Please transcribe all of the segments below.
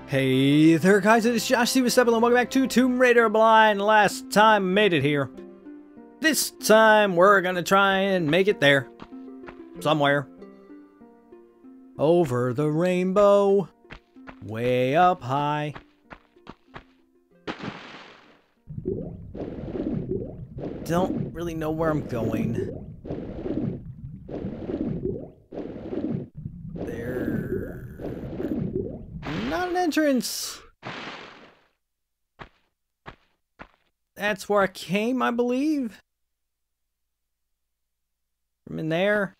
Hey there guys, it is Josh C with Step, and welcome back to Tomb Raider Blind. Last time made it here. This time we're gonna try and make it there. Somewhere. Over the rainbow. Way up high. Don't really know where I'm going. Not an entrance. That's where I came, I believe. From in there.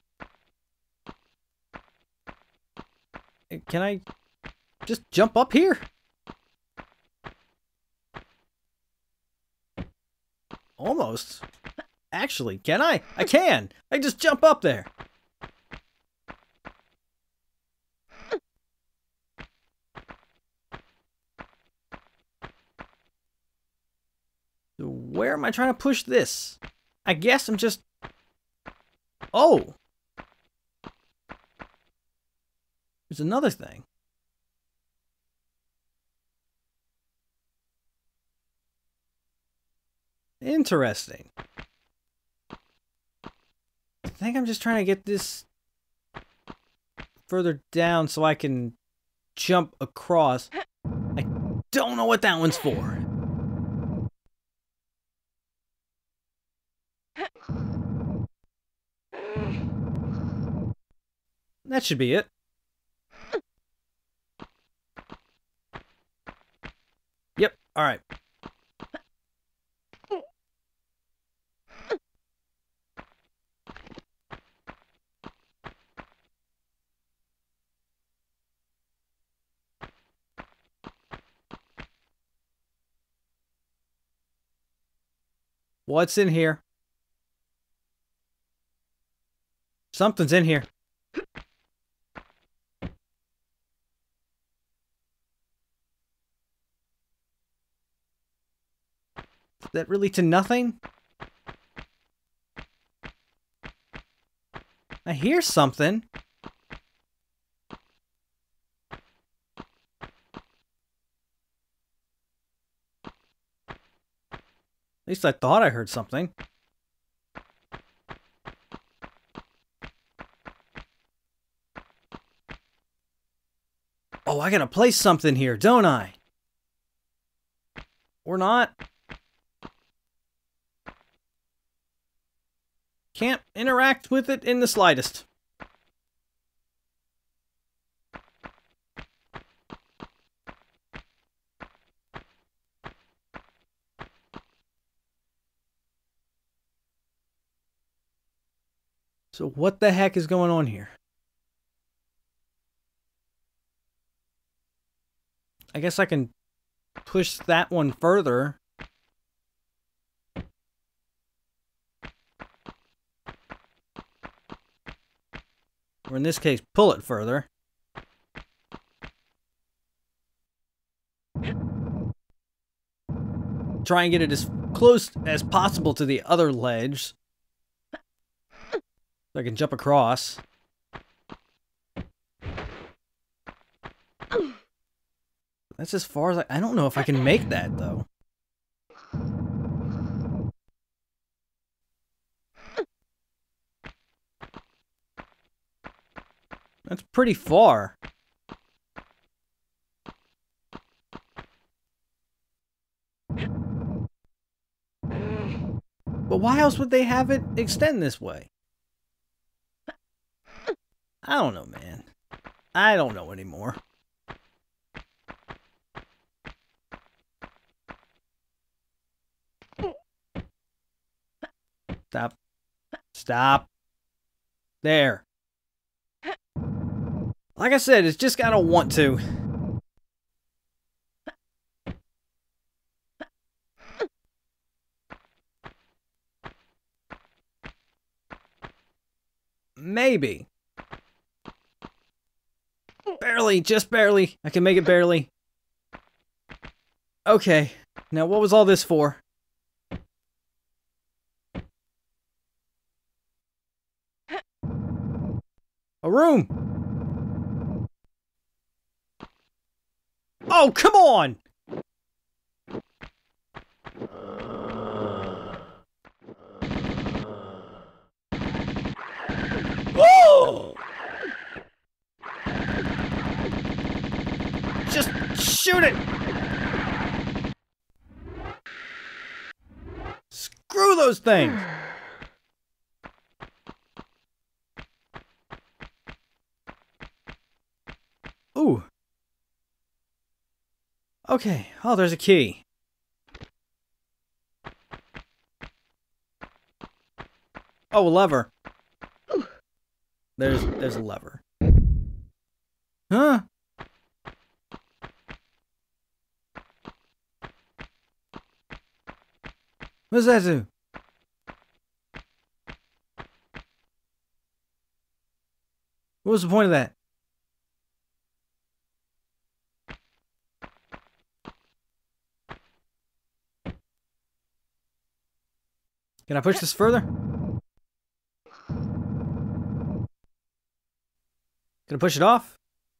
Can I just jump up here? Almost. Actually, can I? I can! I just jump up there. Where am I trying to push this? I guess I'm just... Oh! There's another thing. Interesting. I think I'm just trying to get this further down so I can jump across. I don't know what that one's for. That should be it. Yep, alright. What's in here? Something's in here. Is that really to nothing? I hear something. At least I thought I heard something. Oh, I gotta place something here, don't I? Or not? Can't interact with it in the slightest. So what the heck is going on here? I guess I can push that one further. Or in this case, pull it further. Try and get it as close as possible to the other ledge. So I can jump across. That's as far as I don't know if I can make that, though. That's pretty far. But why else would they have it extend this way? I don't know, man. I don't know anymore. Stop. Stop. There. Like I said, it's just gotta want to. Maybe. Barely, just barely. I can make it barely. Okay. Now what was all this for? A room! Oh, come on! Oh! Just shoot it! Screw those things! Ooh. Okay. Oh, there's a key. Oh, a lever. There's a lever. Huh? What does that do? What was the point of that? Can I push this further? Can I push it off?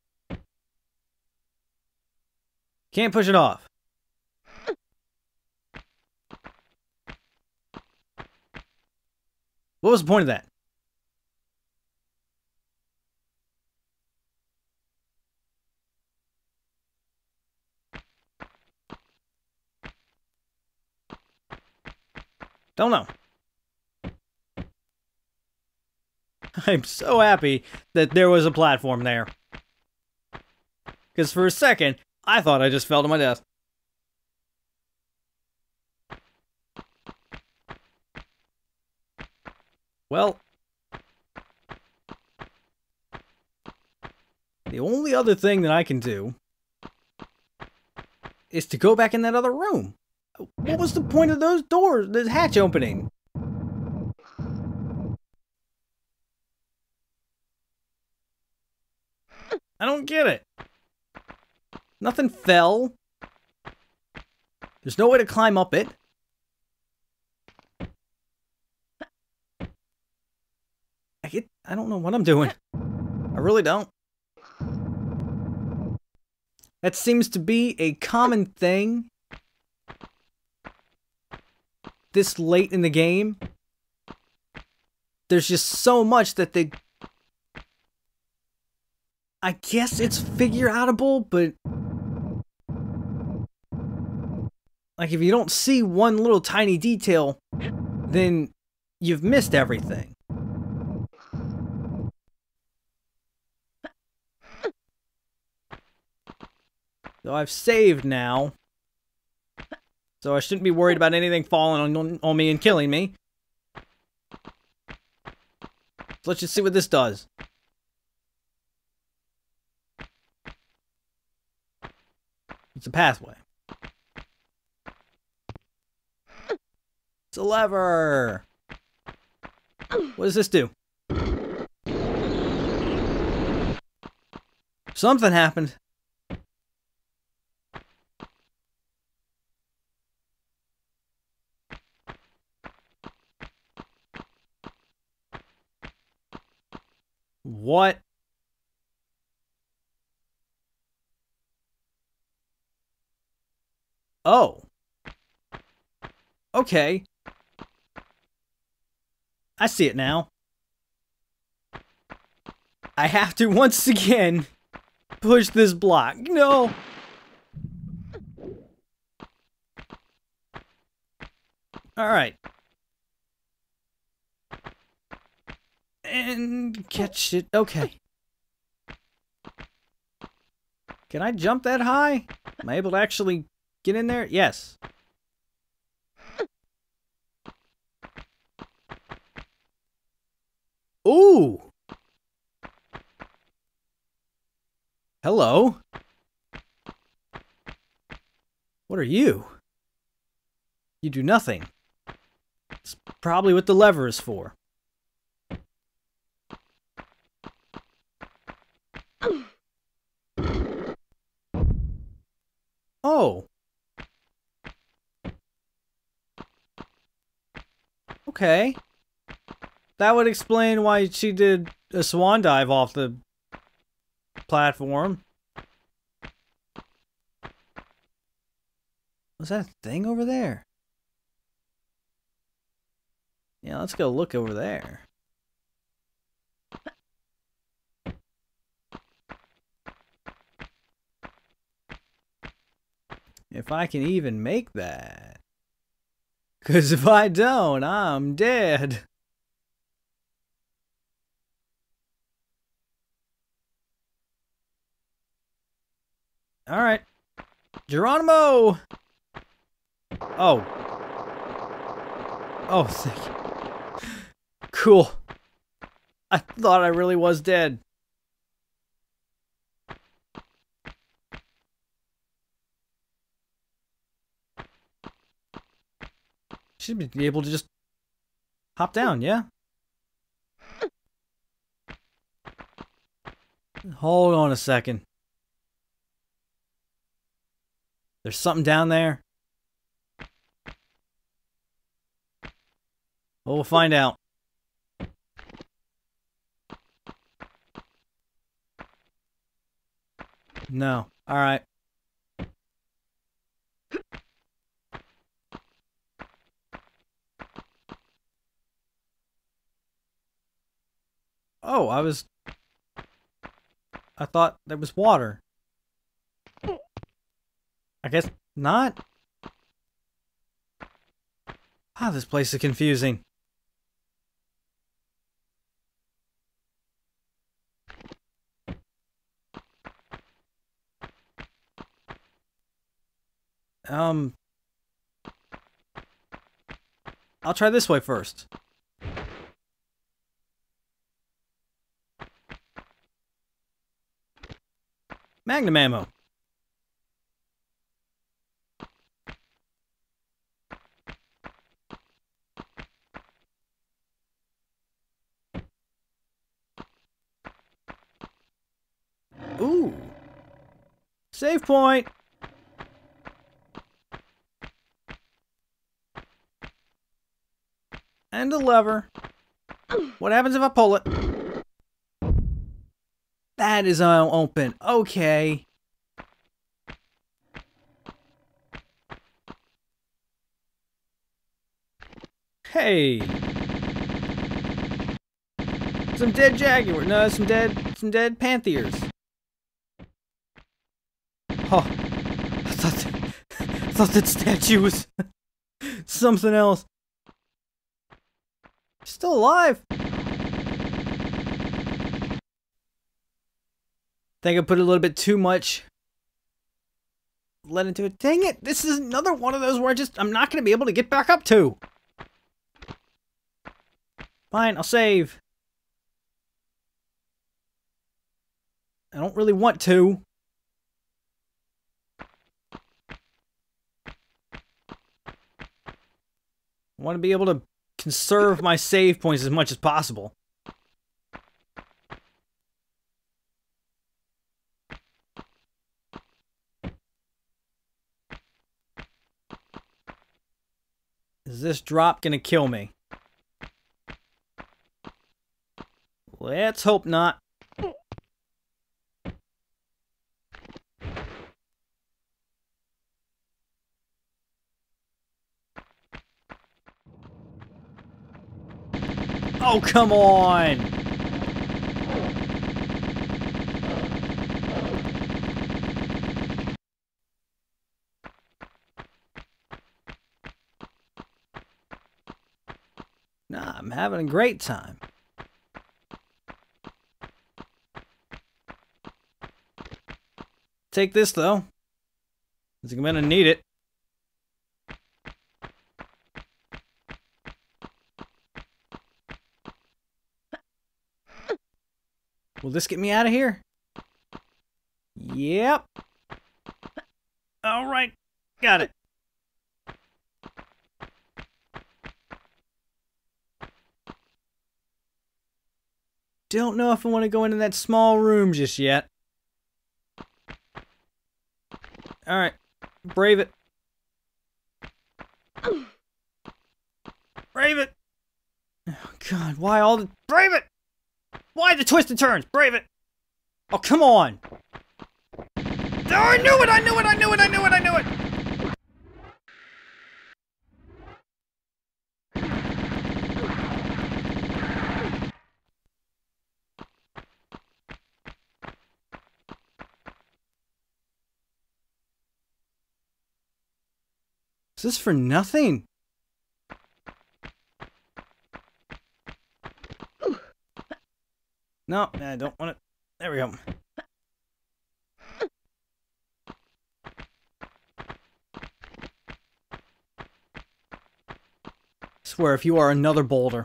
Can't push it off. What was the point of that? Don't know. I'm so happy that there was a platform there. Because for a second, I thought I just fell to my death. Well, the only other thing that I can do is to go back in that other room. What was the point of those doors, the hatch opening? I don't get it. Nothing fell. There's no way to climb up it. I don't know what I'm doing. I really don't. That seems to be a common thing this late in the game. There's just so much that they... I guess it's figure-outable, but... like, if you don't see one little tiny detail, then you've missed everything. So I've saved now. So I shouldn't be worried about anything falling on me and killing me. So let's just see what this does. It's a pathway. It's a lever. What does this do? Something happened. What? Oh. Okay. I see it now. I have to once again push this block. No. Alright. And catch it. Okay. Can I jump that high? Am I able to actually get in there? Yes. Ooh! Hello? What are you? You do nothing. It's probably what the lever is for. Oh. Okay. That would explain why she did a swan dive off the platform. Was that a thing over there? Yeah, let's go look over there. If I can even make that. 'Cause if I don't, I'm dead. Alright. Geronimo! Oh. Oh, thank you. Cool. I thought I really was dead. Should be able to just hop down, yeah? Hold on a second. There's something down there. Well, we'll find out. No. Alright. Oh, I thought there was water. I guess not. Ah, this place is confusing. I'll try this way first. Magnum ammo. Ooh. Save point. And a lever. What happens if I pull it? That is open. Okay. Hey. Some dead jaguar. No, some dead panthers. Oh. I thought that statue was something else. Still alive. Think I put a little bit too much lead into it. Dang it! This is another one of those where I'm not going to be able to get back up to. Fine, I'll save. I don't really want to. I want to be able to conserve my save points as much as possible. Is this drop gonna kill me? Let's hope not. Oh, come on! Nah, I'm having a great time. Take this, though. Because I'm gonna need it. Will this get me out of here? Yep. Alright. Got it. Don't know if I want to go into that small room just yet. Alright. Brave it. Brave it! Oh god, why all the... Brave it! Why the twists and turns? Brave it! Oh, come on! Oh, I knew it! I knew it! I knew it! I knew it! I knew it! Is this for nothing? No, I don't want it. There we go. Swear, if you are another boulder.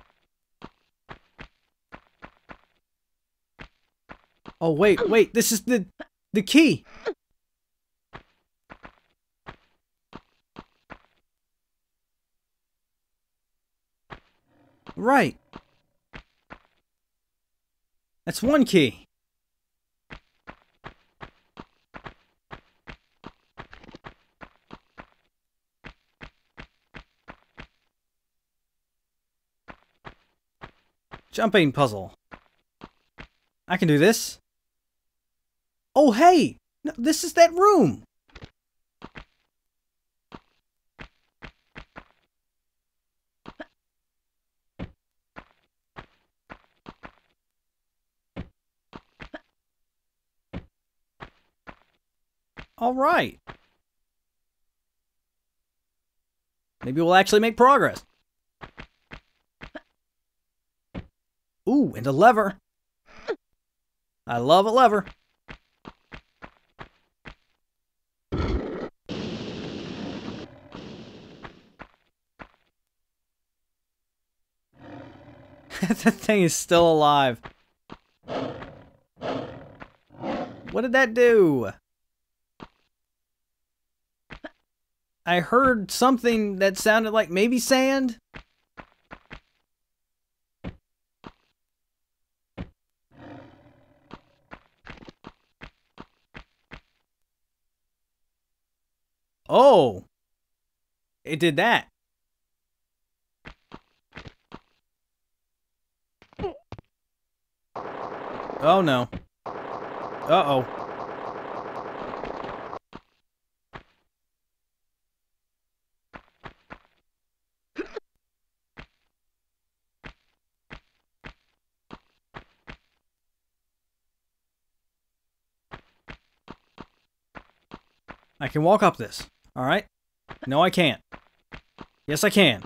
Oh, wait, this is the key. Right. That's one key. Jumping puzzle. I can do this. Oh, hey! No, this is that room! Alright. Maybe we'll actually make progress. Ooh, and a lever. I love a lever. That thing is still alive. What did that do? I heard something that sounded like maybe sand. Oh, it did that. Oh no. Uh-oh. I can walk up this. Alright? No, I can't. Yes, I can.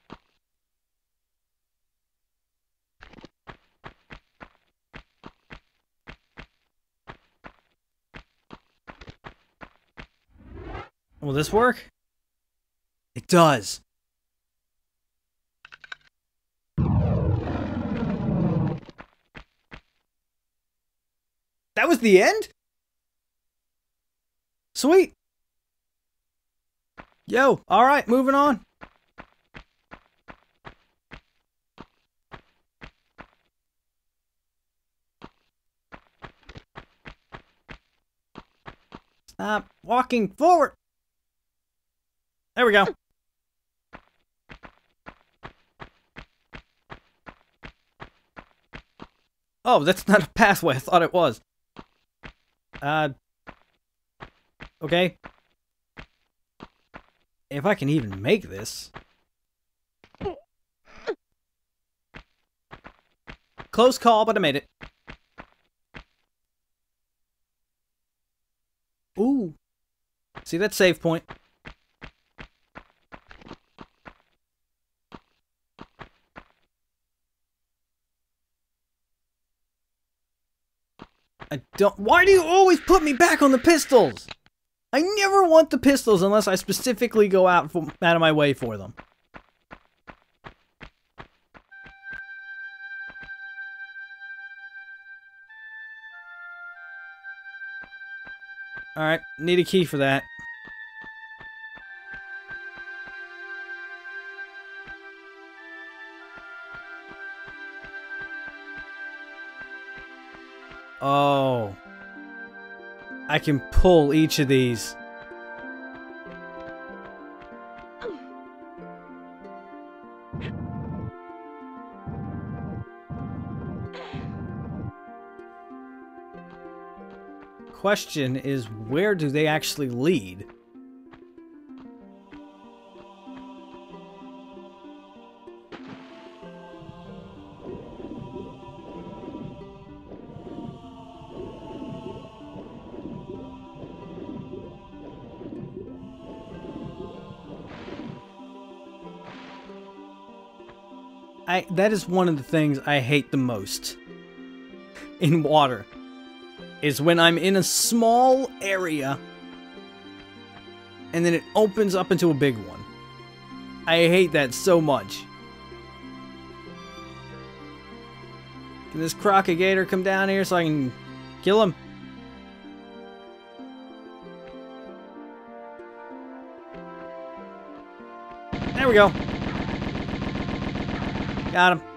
Will this work? It does. That was the end? Sweet. Yo, alright, moving on. Stop walking forward. There we go. Oh, that's not a pathway. I thought it was. Okay. If I can even make this. Close call, but I made it. Ooh. See that save point? I don't. Why do you always put me back on the pistols? I never want the pistols unless I specifically go out of my way for them. Alright, need a key for that. Oh. I can pull each of these. Question is, where do they actually lead? that is one of the things I hate the most in water, is when I'm in a small area and then it opens up into a big one. I hate that so much. Can this crocodile come down here so I can kill him? There we go. Got him.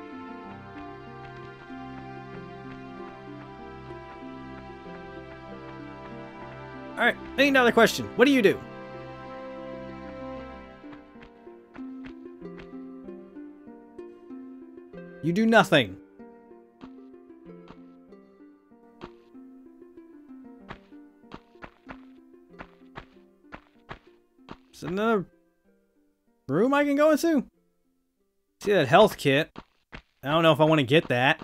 Alright, I need another question. What do you do? You do nothing. Is there another room I can go into? See that health kit? I don't know if I want to get that.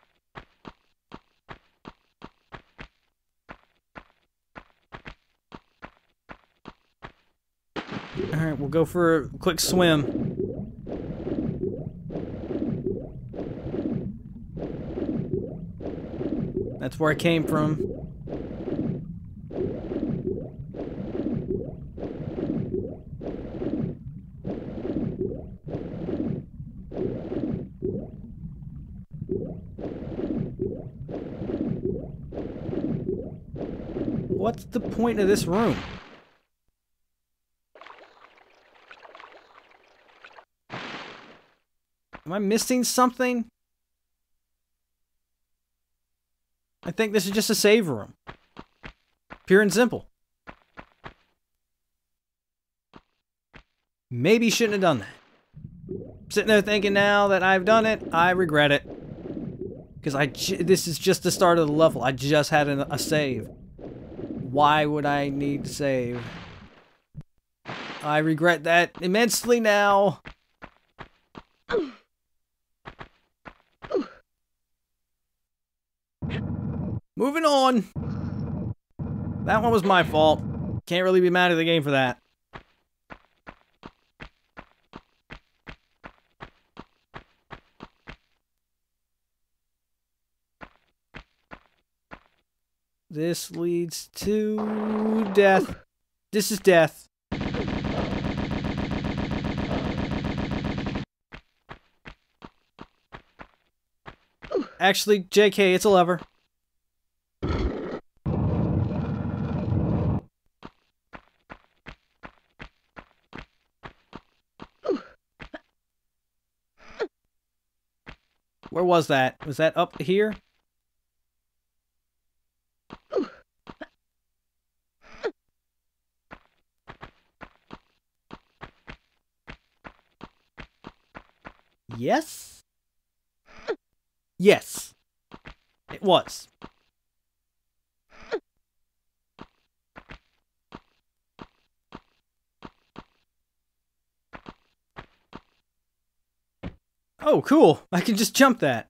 Alright, we'll go for a quick swim. That's where I came from. What's the point of this room? Am I missing something? I think this is just a save room. Pure and simple. Maybe shouldn't have done that. Sitting there thinking now that I've done it, I regret it. Because this is just the start of the level. I just had a save. Why would I need to save? I regret that immensely now. Moving on. That one was my fault. Can't really be mad at the game for that. This leads to death. This is death. Actually, JK, it's a lever. Where was that? Was that up here? Yes? Yes. It was. Oh, cool. I can just jump that.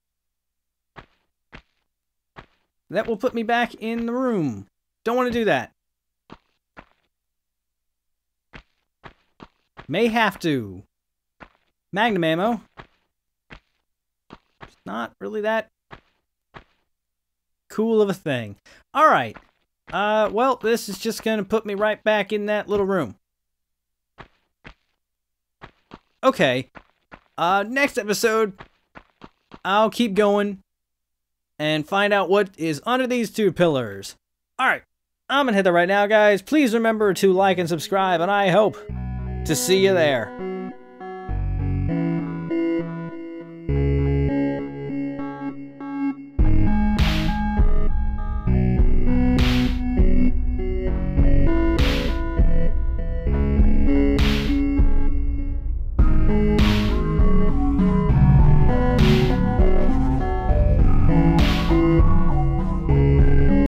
That will put me back in the room. Don't want to do that. May have to. Magnum ammo. It's not really that cool of a thing. Alright. Well, this is just going to put me right back in that little room. Okay. Next episode, I'll keep going and find out what is under these two pillars. Alright, I'm gonna hit that right now, guys. Please remember to like and subscribe, and I hope to see you there.